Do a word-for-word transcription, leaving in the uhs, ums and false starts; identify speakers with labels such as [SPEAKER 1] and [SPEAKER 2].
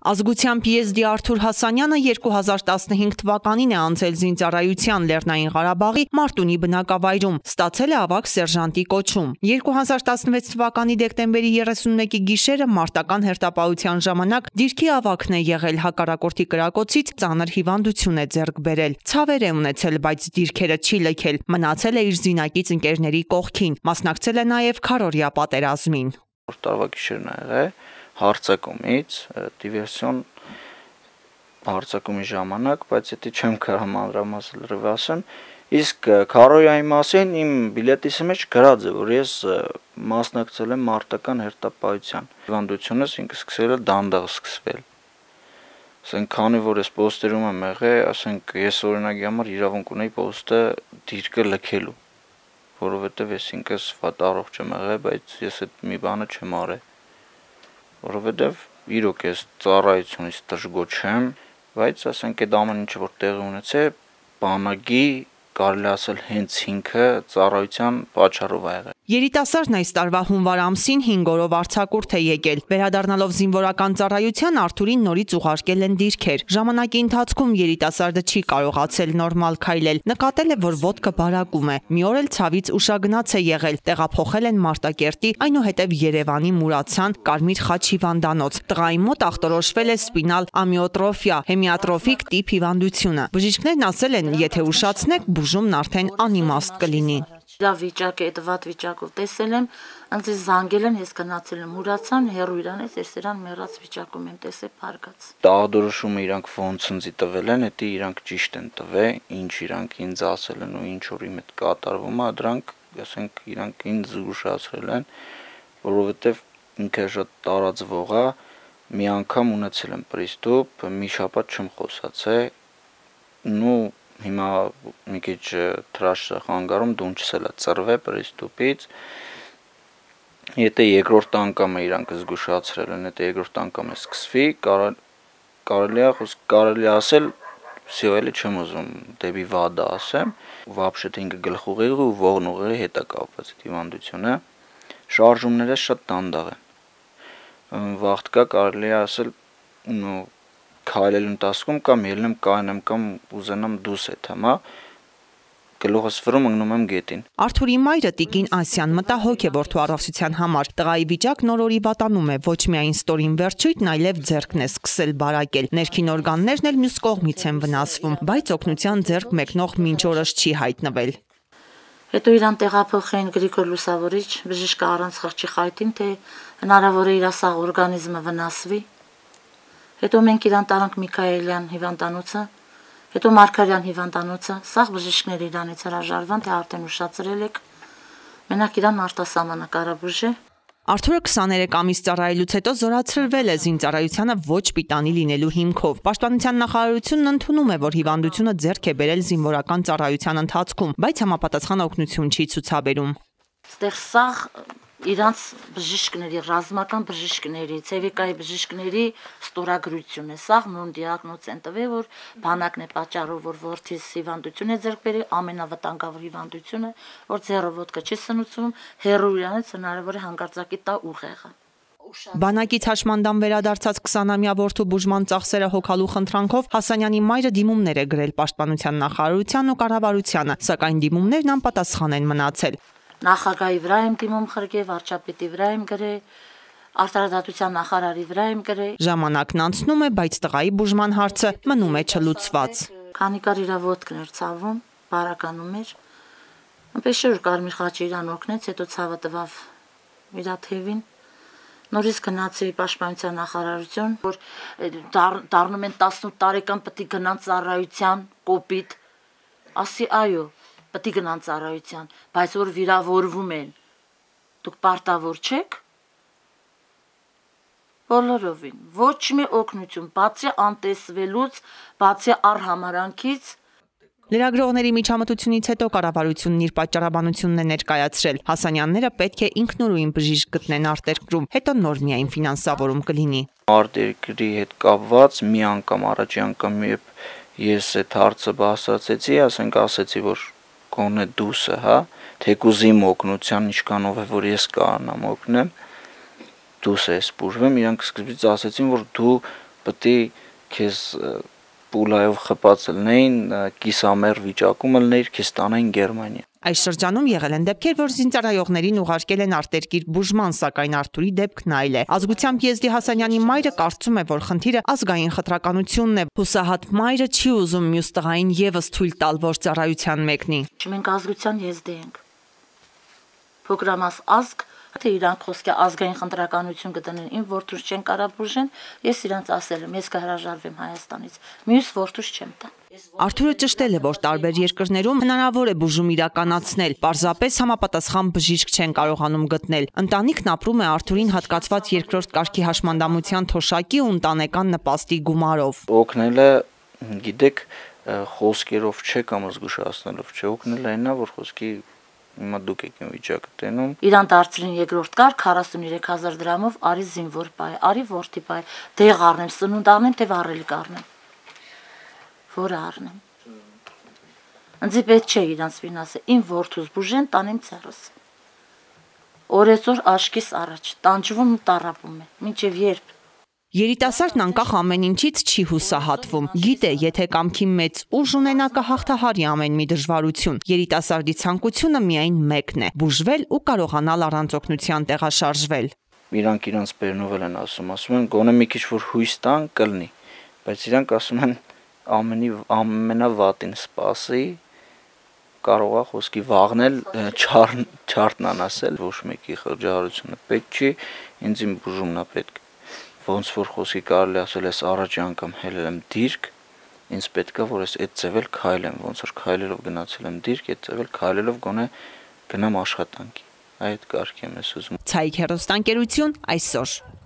[SPEAKER 1] Ազգությամբ եզդի Արթուր Հասանյանը երկու հազար տասնհինգ թվականին է անցել զինծառայության Լեռնային Ղարաբաղի Մարտունի բնակավայրում, ստացել է ավագ սերժանտի կոչում։ երկու հազար տասնվեց թվականի դեկտեմբերի երեսունմեկի գիշերը մարտական հերթապահության ժամանակ դիրքի ավագն է եղել, հակառակորդի կրակոցից ծանր հիվանդություն է ձեռք բերել։ Ցավեր է ունեցել, բայց դիրքերը չի լքել, մնացել է իր զինակից ընկերների կողքին, մասնակցել է նաև քարոզիա պատերազմին։
[SPEAKER 2] Տարվա գիշերն է եղել հարցակումից, դիվերսիոն հարցակումի ժամանակ, բայց դա չեմ կարող մանրամասն լրիվ ասեմ, իսկ քարոզիայի մասին իմ բիլետիս մեջ գրած է, որ ես մասնակցել եմ մարտական հերթապահության։ Հիվանդությունս ինքը սկսել է դանդաղ սկսվել։ Ասենք քանի որ ես պոստերում եմ եղել, ասենք ես օրինակի համար իրավունք ունեի պոստը դիրքը լքելու, որովհետև ես ինքս վատ առողջ եմ եղել, բայց ես այդ մի բանը չեմ արել։ Որովհետև իրոք ես ծառայությունից դժգոհ չեմ, բայց ասենք այդ ամեն ինչը որ տեղի ունեցել, բանակի կարելի ասել հենց ինքը ծառայության պատճառով ա եղել։
[SPEAKER 1] Երիտասարդն այս տարվա հունվար ամսին հինգ օրով արձակուրդ է եկել։ Վերադառնալով զինվորական ծառայության Արթուրին նորից ուղարկել են դիրքեր։ Ժամանակի ընթացքում երիտասարդը չի կարողացել նորմալ քայլել, նկատել է, որ ոտքը բարակում է։ Մի օր էլ ցավից ուշագնաց է եղել, տեղափոխել են Մարտակերտի, այնուհետև Երևանի Մուրացյան Կարմիր խաչ հիվանդանոց։ Տղայի մոտ ախտորոշվել է սպինալ ամիոտրոֆիա, հեմիատրոֆիկ տիպ հիվանդությունը։ Բժիշկներն ասել են, եթե ուշացնեք, բուժումն արդեն անիմաստ կլինի։
[SPEAKER 3] Դա վիճակը, այդ վատ վիճակով տեսել եմ, ինձ զանգել են, ես գնացել եմ Մուրացան, հեռու իրանից, ես իրան մեռած վիճակում եմ տեսել, փարգած։
[SPEAKER 2] Տաղդորոշումը իրանք ոնց ընձի տվել են, դա իրանք ճիշտ են տվել, ինչ իրանք ինձ ասել են ու ինչ որ իմ հետ կատարվում է, դրանք, ասենք, իրանք ինձ զգուշացրել են, որովհետև ինքը շատ տարածվող է, մի անգամ ունեցել եմ պրիստուպ, մի շաբաթ չեմ խոսացել, նու հիմա մի քիչ թրաշ խանգարում դունչս էլ է ծրվել պրիստուպից, եթե երկրորդ անգամ է իրանք զգուշացրել են, եթե երկրորդ անգամ է սկսվի, կարելի է կարելի ասել, всё էլի չեմ ուզում դեպի վադը ասեմ, вообще թե ինքը գլխուղեղի ու ողնուղեղի հետ է կապված այդ հիվանդությունը, շարժումները շատ դանդաղ են, վաղտկա կարելի է ասել, նո քայլելու ընթացքում կամ ելնեմ կայնեմ կամ ուզենամ դուս եթեմ, հա, գլուխս վրում ընկնում եմ գետին։
[SPEAKER 1] Արթուրի մայրը Տիկին Ասյան մտահոգ է որդու առողջության համար։ Տղայի վիճակն օր-օրի վատանում է, ոչ միայն ստորին վերջույթն, այլև ձեռքն է սկսել բարակել։ Ներքին օրգաններն էլ մյուս կողմից են վնասվում, բայց օգնության ձեռք մեկնող մինչ օրս չի հայտնվել։
[SPEAKER 3] Հետո իրան տեղափոխեն Գրիգոր Լուսավորիչ, բժիշկը առանց խղճի խայտին, թե հնարավոր է իր սաղ օրգանիզմը վնասվի։ Հետո մենք իրան տարանք Միքայելյան հիվանդանոցը, հետո Մարգարյան հիվանդանոցը, սաղ բժիշկներ իրանից հրաժարվան, թե արդեն ուշացրել եք, մենակ իրան արտասահմանը կարաբուժ է։
[SPEAKER 1] Արթուրը քսաներեք ամիս ծառայելուց հետո զորացրվել է զինծառայությանը ոչ պիտանի լինելու հիմքով։ Պաշտպանության նախարարությունն ընդունում է, որ հիվանդությունը ձեռք է բերել զինվորական ծառայության ընթացքում, բայց համապատասխան օգնություն չի ցուցաբերում։
[SPEAKER 3] Ստեղ սաղ իրանց բժիշկների, ռազմական բժիշկների, ցևիկայի բժիշկների ստորագրություն է, սաղ նույն դիագնոզ են տվել, որ բանակն է պատճառով, որ որդիս հիվանդություն է ձեռք բերել, ամենավտանգավոր հիվանդությունը, որ ձեռը ոտքը չի սնուցում, հեռու իրանից հնարավոր է հանկարծակի տա ուղեղը։
[SPEAKER 1] Բանակից հաշմանդամ վերադարձած քսանամյա որդու բուժման ծախսերը հոգալու խնդրանքով Հասանյանի մայրը դիմումներ է գրել Պաշտպանության նախարարության ու կառավարությանը, սակայն դիմումներն անպատասխան են մնացել։
[SPEAKER 3] Նախագահի վրա եմ դիմում խրգե, վարչապետի վրա եմ գրել, արտարադատության նախարարի վրա եմ գրել։
[SPEAKER 1] Ժամանակն անցնում է, բայց տղայի բուժման հարցը մնում է չլուծված։
[SPEAKER 3] Քանի կար իր ոտքն էր ցավում, բարականում էր։ Այնպես որ Կարմիր խաչը իրան օգնեց, հետո ցավը տվավ իր թևին։ Նորից գնացի Պաշտպանության նախարարություն, որ դառնում են տասնութ տարեկան պետք է գնան ծառայության, կոպիտ, ասի այո, պետք է գնան ծառայության, բայց որ վիրավորվում են, դուք պարտավոր չեք։ Բոլորովին, ոչ մի օգնություն, բացի անտեսվելուց, բացի առհամարանքից։
[SPEAKER 1] Լրագրողների միջամտությունից հետո կառավարությունն իր պատճառաբանությունն է ներկայացրել։ Հասանյանները պետք է ինքնուրույն բժիշկ գտնեն արտերկրում, հետո նոր միայն ֆինանսավորում կլինի։
[SPEAKER 2] Արտերկրի հետ կապված մի անգամ առաջի անգամ երբ ես այդ հարցը բացացեցի, ասենք ասեցի, որ կոնե դուսը, հա, թեկուզ իմ օգնության ինչքանով է, որ ես կարողանամ օգնեմ, դուս ես բուժվեմ, իրանք սկզբից ասեցին, որ դու պետք է քեզ պուլայով խփած լինեին, կիսամեռ վիճակում լինեիր, քեզ տանային Գերմանիա։
[SPEAKER 1] Այս շրջանում եղել են դեպքեր, որ զինծառայողներին ուղարկել են արտերկիր բուժման, սակայն Արթուրի դեպքն այլ է։ Ազգությամբ Եզդի Հասանյանի մայրը կարծում է, որ խնդիրը ազգային խտրականությունն է։ Հուսահատ մայրը չի ուզում մյուս տղային եւս թույլ տալ, որ ծառայության մեկնի։
[SPEAKER 3] Մենք ազգության Եզդի ենք։ Փոքրամաս ազգ, թե իրանք խոսքի ազգային խնդրականություն կդնեն, իմ որդուս չեն կարող բուժեն, ես իրանց ասել եմ, ես կհրաժարվեմ Հայաստանից։ Մյուս որդուս չեմ տա։
[SPEAKER 1] Արթուրը ճշտել է, որ տարբեր երկրներում հնարավոր է բուժում իրականացնել, պարզապես համապատասխան բժիշկ չեն կարողանում գտնել։ Ընտանիքն ապրում է Արթուրին հատկացված երկրորդ կարգի հաշմանդամության թոշակի ու ընտանեկան նպաստի գումարով։
[SPEAKER 2] Օգնելը, գիտեք, խոսքերով չէ կամ զգուշացնելով չէ, օգնելը այնա, որ խոսքի Հիմա դուք եք իմ վիճակը տենում։
[SPEAKER 3] Իրան դարձրին երկրորդ կարգ քառասուններեք հազար դրամով, արի զինվոր բայ, արի որդի բայ, դեղ առնեմ, սնունդ առնեմ, թե վառելիք առնեմ։ Որը առնեմ։ Ինձ պետք չէ իրանց վինասը, իմ որդուս բուժեն, տանեմ ցերս։ Օրեցօր աշկիս առաջ, տանջվում ու տառապում է, մինչև երբ։
[SPEAKER 1] Երիտասարդն անկախ ամեն ինչից չի հուսահատվում։ Գիտե, եթե կամքի մեծ ուժ ունենա կհաղթահարի ամեն մի դժվարություն։ Երիտասարդի ցանկությունը միայն մեկն է՝ բուժվել ու կարողանալ առանց օգնության տեղաշարժվել։
[SPEAKER 2] Իրանք իրանց բերնով են ասում, ասում են գոնե մի քիչ որ հույս տան կլինի, բայց իրանք ասում են ամենի ամենավատին սպասի, կարող է խոսքի վաղնել, չարտնան ասել, ոչ մեկի խղճահարությունը պետք չի, ինձ իմ բուժումն է պետք։ Ոնց որ խոսքի կարելի ասել ես առաջի անգամ հելել եմ դիրք, ինձ պետք է որ ես այդ ձևել քայլեմ, ոնց որ քայլելով գնացել եմ դիրք, այդ ձևել քայլելով գոնե գնամ աշխատանքի։ Այդ կարգի եմ ես ուզում։
[SPEAKER 1] Ցայք հեռուստաընկերություն այսօր։